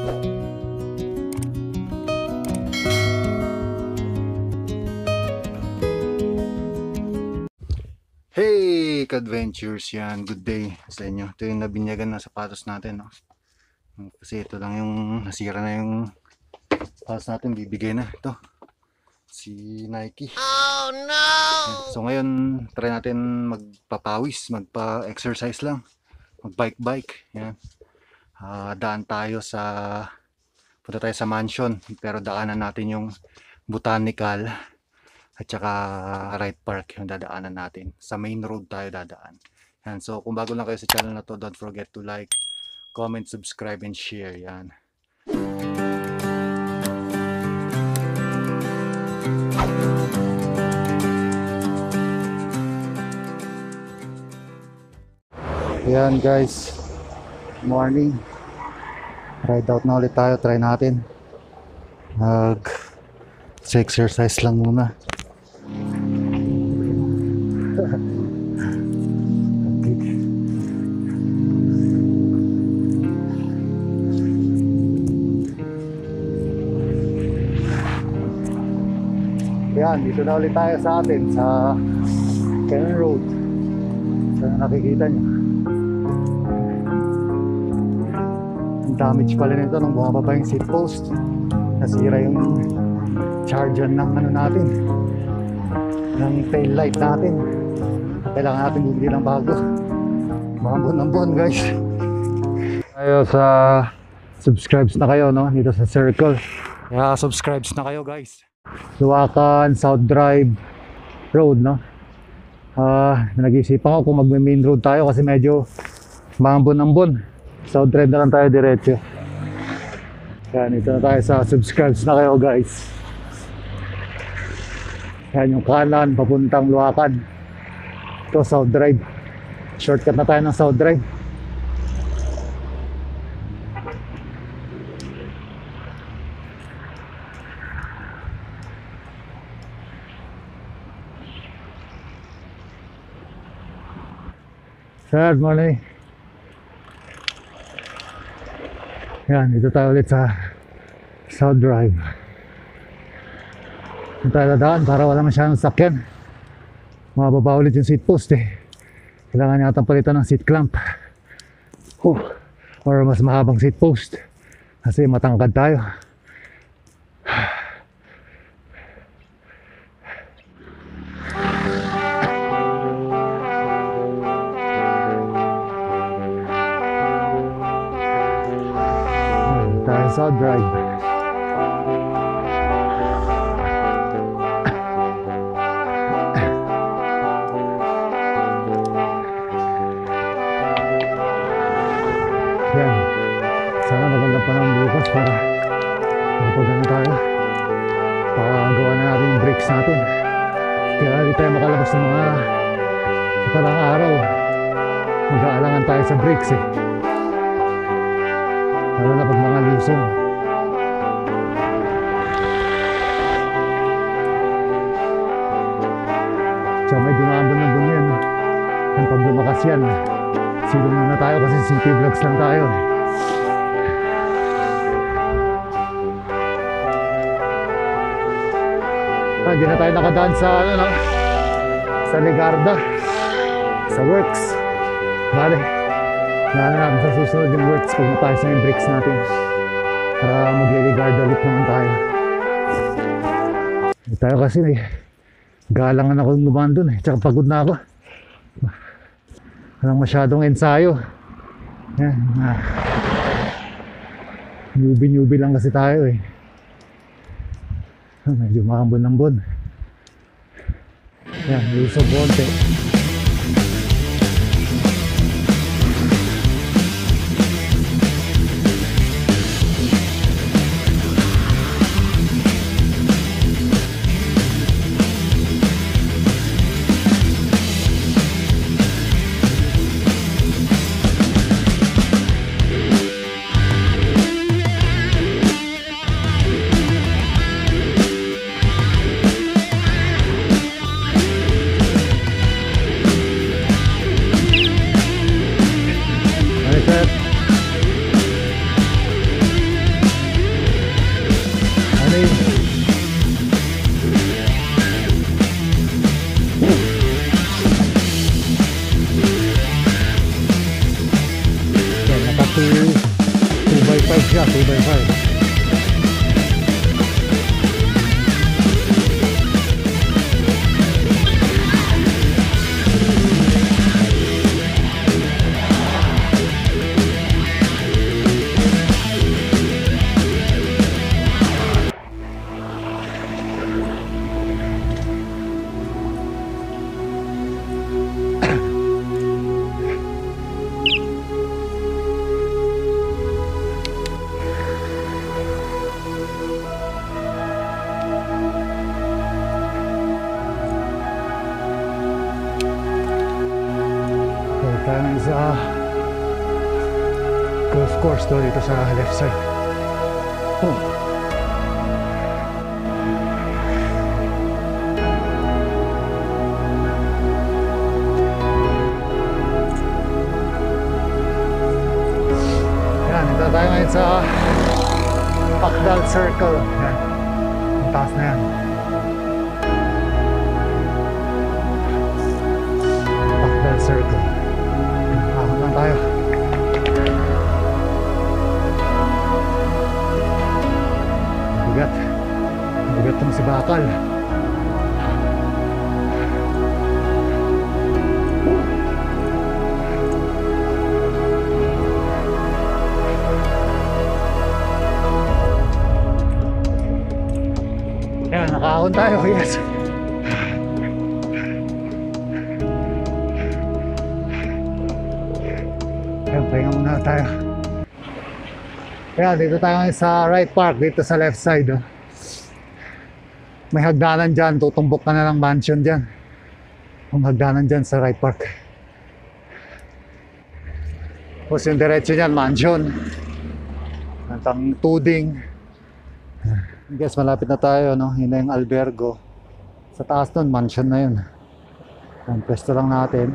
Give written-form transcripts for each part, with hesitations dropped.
Hey ka-adventures, yan, good day sa inyo. Ito yung nabinyagan na sapatos natin, no? Kasi ito lang yung nasira na yung sapatos natin, bibigay na ito si Nike. Oh no! So ngayon try natin magpapawis, magpa-exercise lang, mag-bike. Yan. Daan tayo punta tayo sa mansion, pero daanan natin yung botanical at saka right park yung dadaanan natin. Sa main road tayo dadaan. Yan. So kung bago lang kayo sa channel na to, don't forget to like, comment, subscribe, and share. Yan. Yan guys, morning. Ride out na ulit tayo, try natin. Exercise lang muna. Yan, dito na ulit tayo sa atin sa Cannon Road. Sana nakikita nyo. Ang damage pala nito nung bumaba yung seat post. Nasira yung charger ng ano natin, ng tail light natin. Kailangan natin bumili ng bago. Mga buwan guys. Tayo sa subscribes na kayo, no? Dito sa circle. Kaya subscribes na kayo guys. Luwakan South Drive Road, no? Nag-iisipan ko kung mag-main road tayo kasi medyo maambon-ambon. South Drive na lang tayo diretso. Kaya dito na tayo sa subscribes na kayo guys. Yan yung kanan papuntang Luwakan. Ito South Drive. Shortcut na tayo ng South Drive. Good morning. Yan, dito tayo ulit sa South Drive. Dito tayo dadaan para wala masyadong sakyan. Mababa ulit yung seat post eh. Kailangan yata palitan ng seat clamp. Or mas mahabang seat post. Kasi matangkad tayo. South Drive. Yan. Sana magandang panahon bukas para makapagano tayo. Pakagawa na natin yung brakes natin. Kaya hindi tayo makalabas ng mga sa parang araw. Mag-aalangan tayo sa brakes eh. Lalo na pag mga lusong. Tsaka may dumabon ng bunyan. Ang pag lumakas yan, silong na tayo kasi simple vlogs lang tayo. Hindi na tayo nakadaan sa ano, no? Sa Legarda, sa Works. Bale, naano natin sa susunod yung Works pag matayos na yung brakes natin para mag-Legarda ulit naman tayo. Hindi tayo kasi may galangan ako lumaan dun eh, tsaka pagod na ako. Walang masyadong ensayo. Yan, newbie lang kasi tayo eh. Medyo makambon-ambon. Yan, lusog konti. 2x5 siya, 2x5. Tayo na sa golf course to dito sa left side. Yan, ito tayo ngayon sa Pakdal Circle. Yan, ang taas na yan. Pakdal Circle. Ahon lang tayo. Bigat. Bigat tong si Bakal. Yan, nakaahon tayo. Yes. Pahinga muna tayo. Kaya dito tayo ngayon sa right park, dito sa left side. Oh. May hagdanan dyan, tutumbok ka na ng mansion dyan. Ang hagdanan dyan sa right park. Tapos yung diretso dyan, mansion. Nantang tuding. I guess malapit na tayo, no? Yun na yung albergo. Sa taas nun, mansion na yun. Ang pwesto lang natin.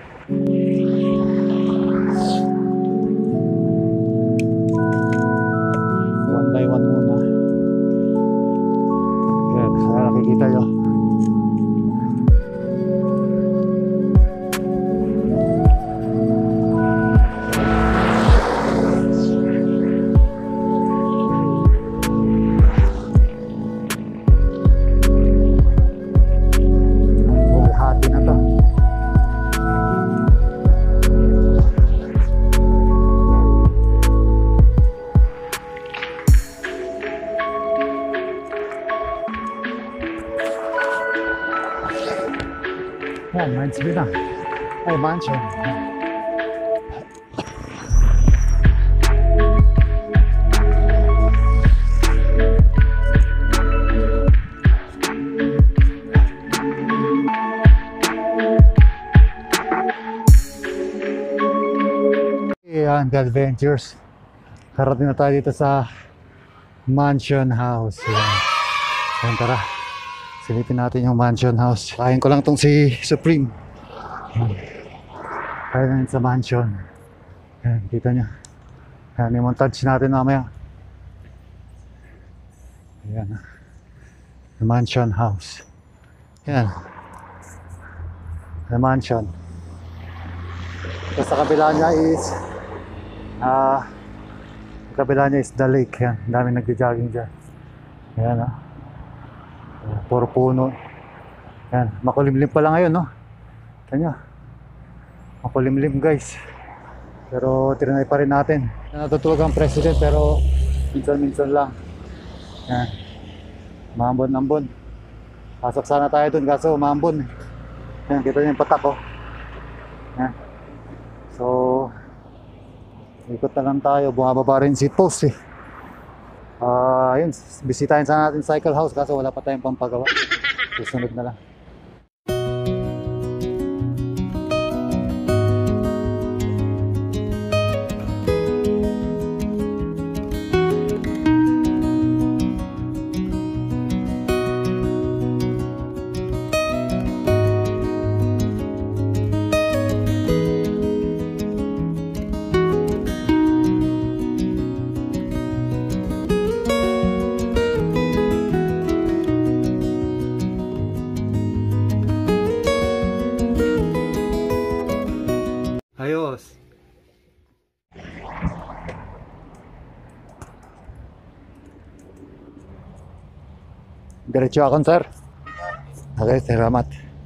Nakikita nyo hati na to. Yan, mines view na. Ay, mansion. Yan, adventures. Karating na tayo dito sa mansion house. Yan. Yan, tara. Silipin natin yung mansion house. Kain ko lang tong si Supreme. Kain natin sa mansion. Yan, kita nyo. Yan, yung montage natin mamaya. Yan. The mansion house. Yan. The mansion. Tapos sa kabila niya is sa kabila niya is the lake. Yan, daming nagja-jogging dyan. Yan, puro puno. Yan, makulimlim pala ngayon, no? Kanya, makulimlim guys. Pero tinry pa rin natin. Natutulog ang president pero minsan-minsan lang. Yan, maambon-ambon. Pasok sana tayo dun kaso maambon. Yan, kita niyo yung patak, oh. Yan. So, ikot na lang tayo. Bumababa rin seat post, eh. Yun, bisitahin sana natin cycle house kaso wala pa tayong pampagawa. Susunod na lang. Diretso akong sir. Okay, salamat.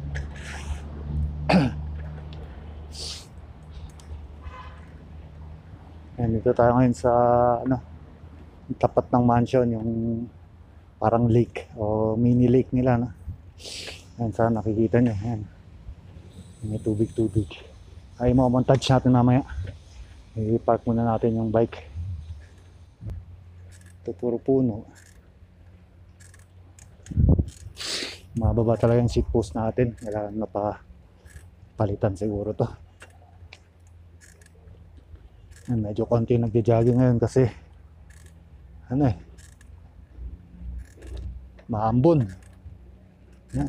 Ayan, dito tayo ngayon sa ano, tapat ng mansion, yung parang lake o mini lake nila, no? Ayan, saan nakikita nyo. Ayan. May tubig-tubig. Ay, montage natin mamaya. I-park muna natin yung bike. Ito puro puno. Mababa talaga yung seat post natin. Kailangan na pa palitan siguro to. Ayan, medyo konti nagja-jogging ngayon kasi ano eh, maambon. Ayan.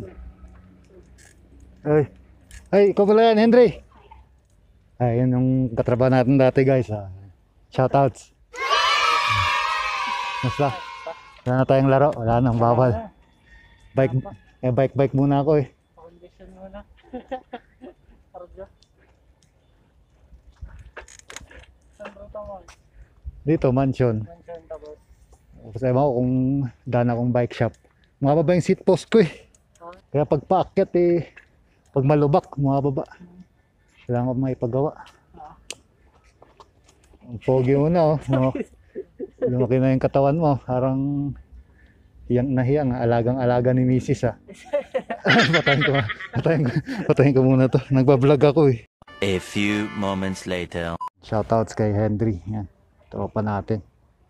Ay, ikaw pala yan, Henry. Ay, yun yung katrabaho natin dati, guys. Shoutouts. Basta, wala na tayong laro. Wala nang bawal. Bike muna ako eh. Condition muna. Saan ruta mo? Dito, mansion. Mansion tapos. Kasi ewan ko kung daan akong bike shop. Mababa yung seat post ko eh. Kaya pag paakyat eh, pag malubak, mababa. Kailangan ko maipagawa. Ang pogi mo na oh. No? Lumaki na yung katawan mo. Parang hiyang na hiyang. Alagang-alaga ni Mrs. ah. Patayin ko muna to. Nagbablog ako eh. A few moments later. Shoutouts kay Henry. Yan. Tropa natin.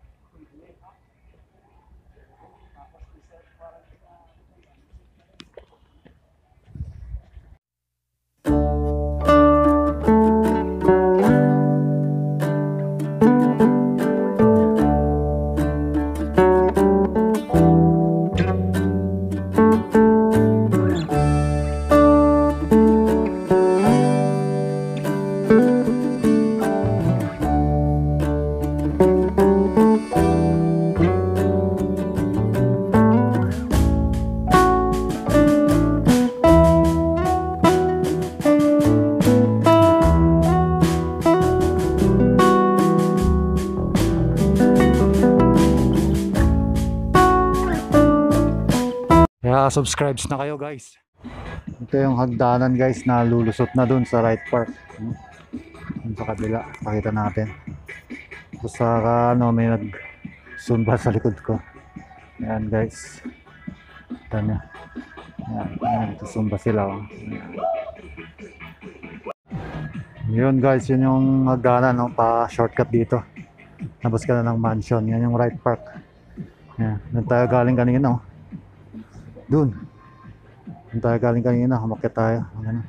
Kaya subscribes na kayo guys. Ito yung hagdanan guys na lulusot na dun sa right park. Dun sa kabila, pakita natin. Tapos sa ano, may nagsumba sa likod ko. Ayan guys. Ito nyo. Ayan, ito sumba sila. Yun guys, yun yung hagdanan, no? Pa shortcut dito. Tapos ka na ng mansion. Yan yung right park. Ayan, doon tayo galing kanina. No? Doon tayo galing kanina, humakit tayo. Ano?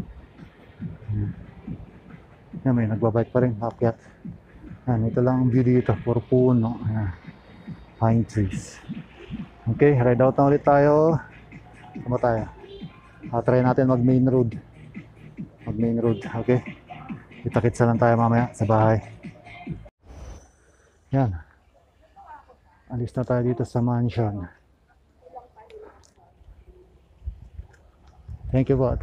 Yan, may nagbabike pa rin, hakyat. Yan, ito lang ang view dito, puro puno. Yan. Pine trees. Okay, ride out na ulit tayo. Sama tayo. Try natin mag main road. Okay. Kita-kitsa lang tayo mamaya sa bahay. Yan. Alis na tayo dito sa mansion. Thank you po.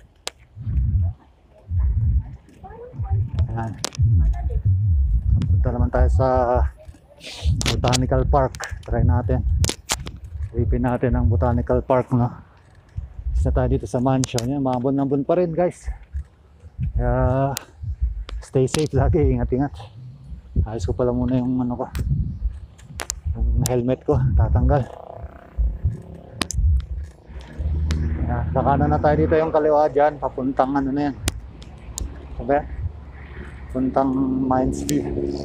Ayan. Punta naman tayo sa Botanical Park. Try natin. Tripin natin ang Botanical Park, no? Isa tayo dito sa mansion. Yan, maambon-ambon pa rin guys. Kaya stay safe lagi. Ingat-ingat. Ayos ko pala muna yung ano ko. Yung helmet ko. Tatanggal. Kakanan na tayo dito yung kaliwa dyan, papuntang ano na yan. Sabi? Puntang Mines View.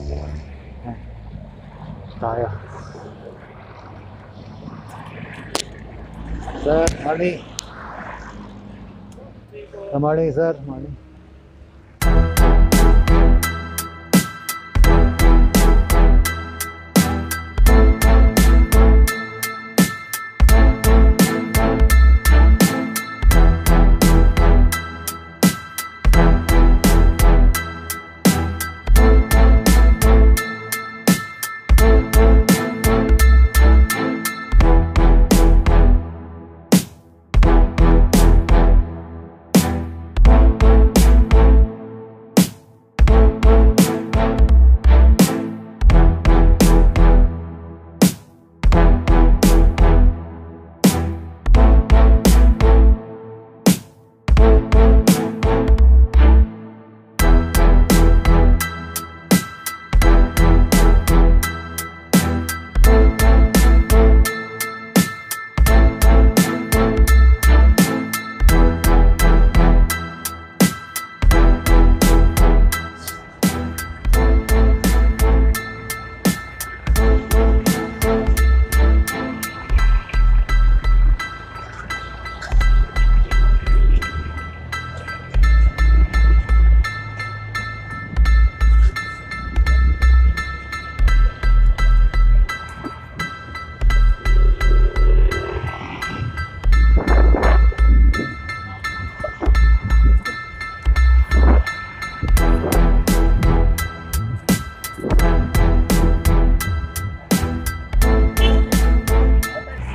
Tayo. Sir, morning. Good morning, sir. Morning.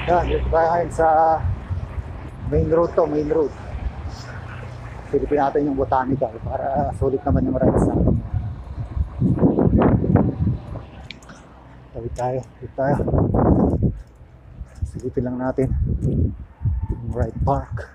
Yan, dito tayo ngayon sa main road to, main road. Silipin natin yung botanical para sulit naman yung rides sa atin. Tawid tayo, tawid tayo. Silipin lang natin yung ride park.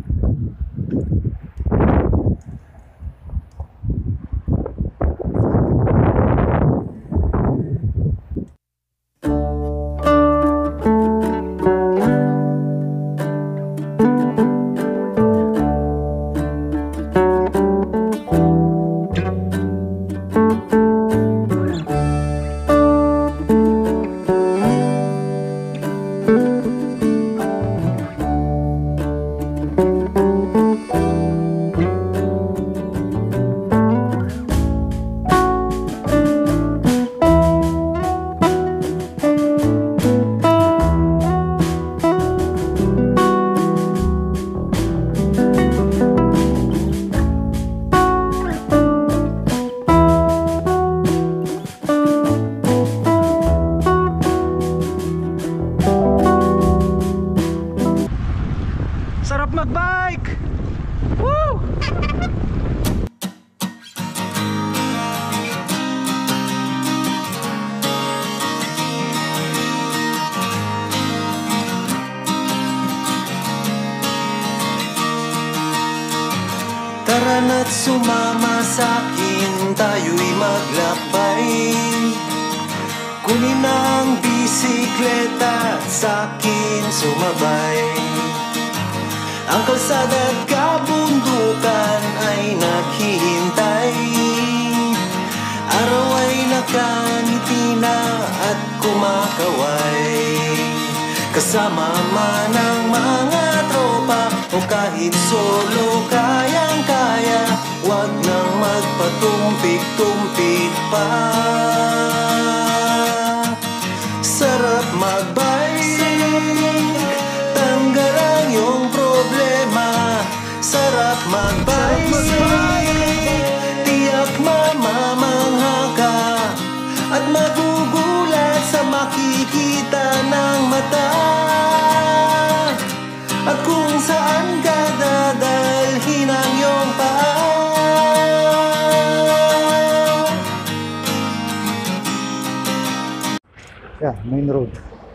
Sarap magbike! Woo! Tara na't sumama sa'kin, tayo'y maglakbay. Kunin ang bisikleta, sa'kin sumabay. Ang kalsada at kabundukan ay naghihintay. Araw ay nakangiti na at kumakaway. Kasama man ang mga tropa o kahit solo, kayang-kaya. Huwag nang magpatumpik-tumpik pa. Sarap magbike, tanggal ang iyong problema. Sarap magbike, tiyak mamamangha ka at magugulat sa makikita ng mata. At kung saan ka dadalhin ang iyong paa. Yeah, main road.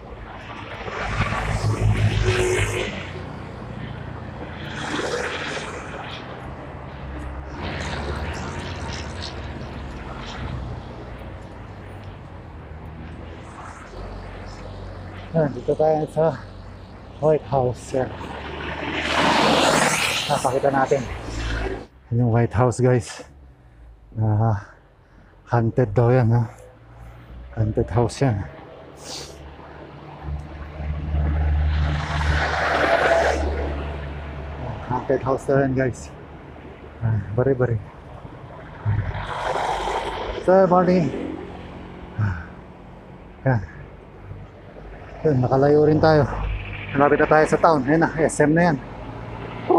Yan, dito tayo sa White House. Yan. Napakita natin. Yan yung White House, guys. Haunted daw yan, ha? Haunted house yan. Haunted house daw yan, guys. Bari-bari. So, morning. Yan. Yun, nakalayo rin tayo. Malapit na tayo sa town. Ayun na, SM na yan. Oh.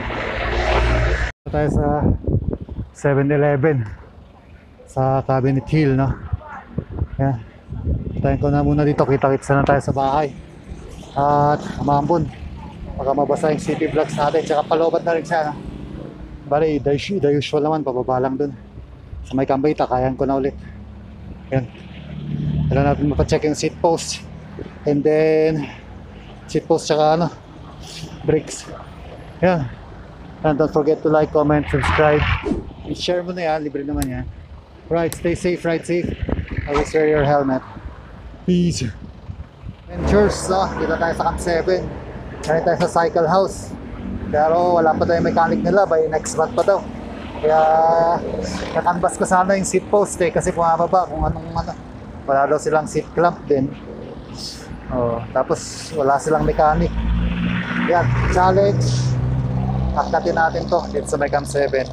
Tayo sa 7-Eleven sa Cabinet Hill, no? Yan. Tayo ko na muna dito. Kita-kitsa na tayo sa bahay. At umambon. Baka mabasa yung city vlogs natin. Tsaka palobat na rin siya, no? Bali, the usual naman. Pababa lang dun. Sa may Kambayta, kayan ko na ulit. Yan. Kailangan natin mapacheck yung seat post. And then seat post tsaka brakes. Yeah. And don't forget to like, comment, subscribe. I-share mo na yan, libre naman yan. Right, stay safe, ride safe. Always wear your helmet. Peace. Ventures, dito tayo sa Camp 7. Kaya tayo sa Cycle House. Pero wala pa tayong mechanic nila, by next month pa daw. Kaya nakanbas ko sana yung seat post kasi bumababa kung anong wala daw silang seat clamp din. Oh, tapos wala silang mechanic. Yan, challenge. Aktatin natin to dito sa may Camp 7.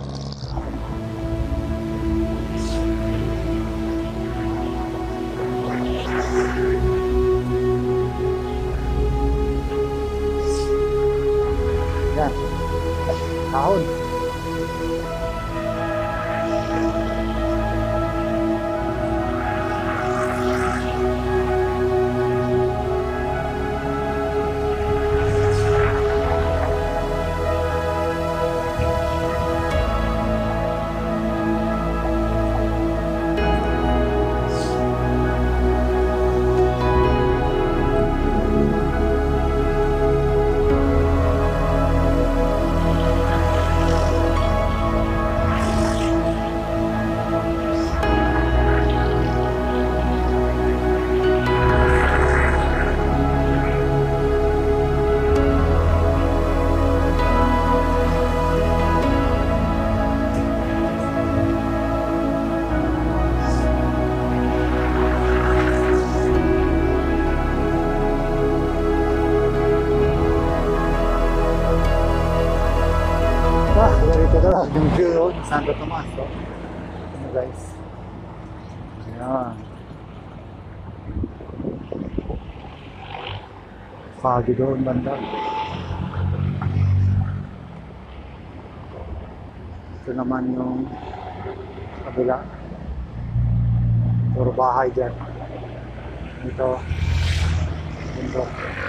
Yan. Kahon. Santo Tomas, so. Ano guys? Ayan. Foggy doon banda. Ito naman yung kabila. Puro bahay dyan. Ito. Bundok.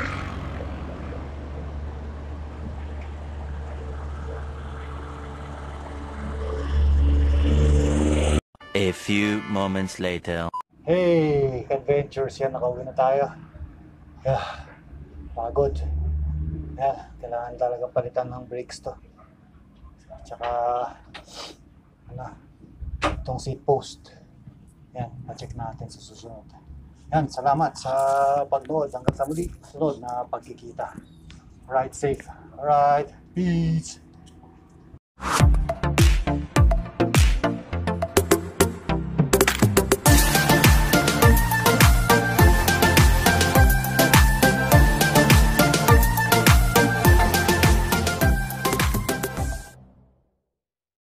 A few moments later. Hey, adventures yan. Nakauwi na tayo. Yeah, pagod. Yeah, kailangan talaga palitan ng brakes to. Tsaka, ano, itong seat post. Yan, na-check natin sa susunod. Yan, salamat sa pagnood. Hanggang sa muli, sunod na pagkikita. Ride safe. Alright, peace.